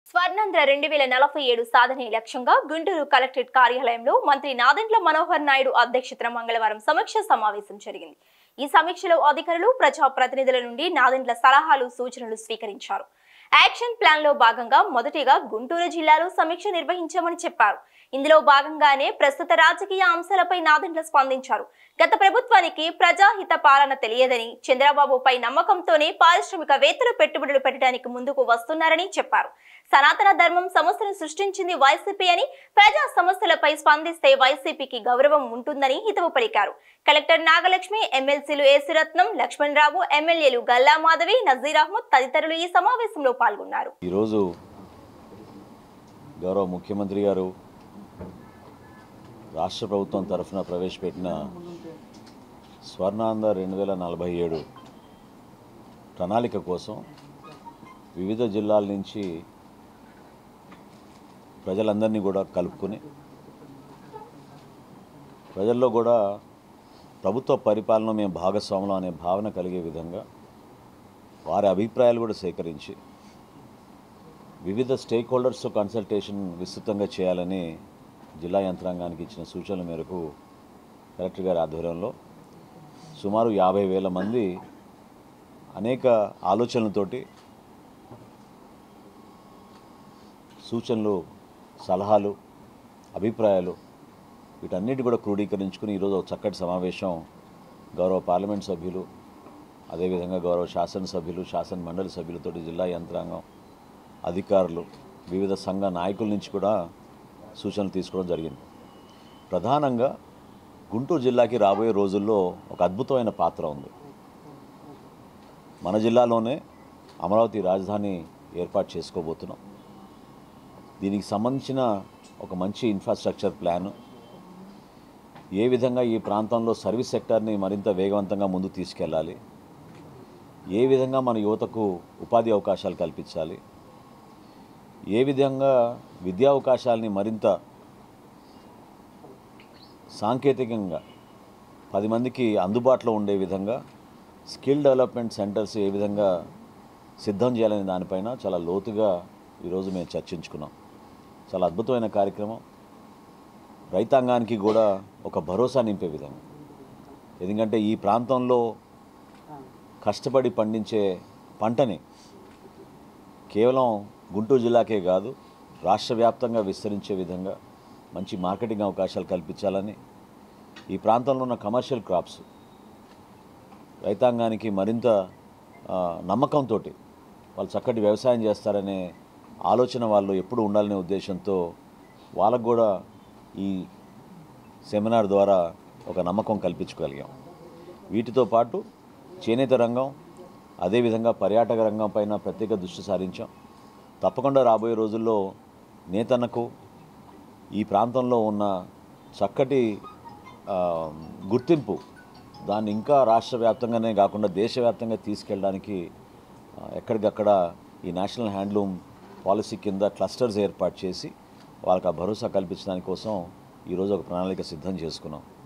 స్వర్ణాంధ్ర 2047 సాధనే లక్ష్యంగా గుంటూరు కలెక్టరేట్ కార్యాలయంలో మంత్రి నాదెండ్ల మనోహర్ నాయుడు అధ్యక్షతన మంగళవారం సమీక్ష సమావేశం జరిగింది. ఈ సమీక్షలో అధికారులు, ప్రజా ప్రతినిధుల నుండి నాదెండ్ల సలహాలు, సూచనలు స్వీకరించారు. యాక్షన్ ప్లాన్ లో భాగంగా మొదటిగా గుంటూరు జిల్లాలో సమీక్ష నిర్వహించామని చెప్పారు. ఇందులో భాగంగానే ప్రస్తుత రాజకీయ అంశాలపై నాదెండ్ల స్పందించారు. గత ప్రభుత్వానికి ప్రజాహిత పాలన తెలియదని, చంద్రబాబుపై నమ్మకంతోనే పారిశ్రామికవేత్తలు పెట్టుబడులు పెట్టడానికి ముందుకు వస్తున్నారని చెప్పారు. సనాతన ధర్మం సమస్యను సృష్టించింది వైసీపీ అని, ప్రజా సమస్యలపై స్పందిస్తే వైసీపీకి గౌరవం ఉంటుందని హితవు పలికారు. కలెక్టర్ నాగలక్ష్మి, ఎమ్మెల్సీలు ఏసురత్నం, లక్ష్మణరావు, ఎమ్మెల్యేలు గల్లా మాధవి, నజీర్ అహ్మద్ తదితరులు ఈ సమావేశంలో పాల్గొన్నారు. ఈరోజు గౌరవ ముఖ్యమంత్రి గారు రాష్ట్ర ప్రభుత్వం తరఫున ప్రవేశపెట్టిన స్వర్ణాంధ్ర 2047 ప్రణాళిక కోసం వివిధ జిల్లాల నుంచి ప్రజలందరినీ కూడా కలుపుకొని ప్రజల్లో కూడా ప్రభుత్వ పరిపాలన మేము భాగస్వాములు అనే భావన కలిగే విధంగా వారి అభిప్రాయాలు కూడా సేకరించి వివిధ స్టేక్ హోల్డర్స్తో కన్సల్టేషన్ విస్తృతంగా చేయాలని జిల్లా యంత్రాంగానికి ఇచ్చిన సూచనల మేరకు కలెక్టర్ గారి ఆధ్వర్యంలో సుమారు 50,000 మంది అనేక ఆలోచనలతోటి సూచనలు, సలహాలు, అభిప్రాయాలు వీటన్నిటి కూడా క్రోడీకరించుకుని ఈరోజు ఒక చక్కటి సమావేశం గౌరవ పార్లమెంట్ సభ్యులు, అదేవిధంగా గౌరవ శాసనసభ్యులు, శాసన మండలి సభ్యులతో జిల్లా యంత్రాంగం, అధికారులు, వివిధ సంఘ నాయకుల నుంచి కూడా సూచనలు తీసుకోవడం జరిగింది. ప్రధానంగా గుంటూరు జిల్లాకి రాబోయే రోజుల్లో ఒక అద్భుతమైన పాత్ర ఉంది. మన జిల్లాలోనే అమరావతి రాజధాని ఏర్పాటు చేసుకోబోతున్నాం. దీనికి సంబంధించిన ఒక మంచి ఇన్ఫ్రాస్ట్రక్చర్ ప్లాను, ఏ విధంగా ఈ ప్రాంతంలో సర్వీస్ సెక్టార్ని మరింత వేగవంతంగా ముందుకు తీసుకెళ్ళాలి, ఏ విధంగా మన యువతకు ఉపాధి అవకాశాలు కల్పించాలి, ఏ విధంగా విద్యా అవకాశాలని మరింత సాంకేతికంగా 10 మందికి అందుబాటులో ఉండే విధంగా స్కిల్ డెవలప్మెంట్ సెంటర్స్ ఏ విధంగా సిద్ధం చేయాలనే దానిపైన చాలా లోతుగా ఈరోజు మేము చర్చించుకున్నాం. చాలా అద్భుతమైన కార్యక్రమం. రైతాంగానికి కూడా ఒక భరోసా నింపే విధంగా, ఎందుకంటే ఈ ప్రాంతంలో కష్టపడి పండించే పంటని కేవలం గుంటూరు జిల్లాకే కాదు రాష్ట్ర వ్యాప్తంగా విస్తరించే విధంగా మంచి మార్కెటింగ్ అవకాశాలు కల్పించాలని, ఈ ప్రాంతంలో ఉన్న కమర్షియల్ క్రాప్స్ రైతాంగానికి మరింత నమ్మకంతో వాళ్ళు చక్కటి వ్యవసాయం చేస్తారనే ఆలోచన వాళ్ళు ఎప్పుడు ఉండాలనే ఉద్దేశంతో వాళ్ళకు కూడా ఈ సెమినార్ ద్వారా ఒక నమ్మకం కల్పించగలిగాం. వీటితో పాటు చేనేత రంగం, అదేవిధంగా పర్యాటక రంగం పైన ప్రత్యేక దృష్టి సారించాం. తప్పకుండా రాబోయే రోజుల్లో నేతన్నకు ఈ ప్రాంతంలో ఉన్న చక్కటి గుర్తింపు, దాన్ని ఇంకా రాష్ట్ర వ్యాప్తంగానే కాకుండా దేశవ్యాప్తంగా తీసుకెళ్ళడానికి ఎక్కడికక్కడ ఈ నేషనల్ హ్యాండ్లూమ్ పాలసీ కింద క్లస్టర్స్ ఏర్పాటు చేసి వాళ్ళకి ఆ భరోసా కల్పించడానికి కోసం ఈరోజు ఒక ప్రణాళిక సిద్ధం చేసుకున్నాం.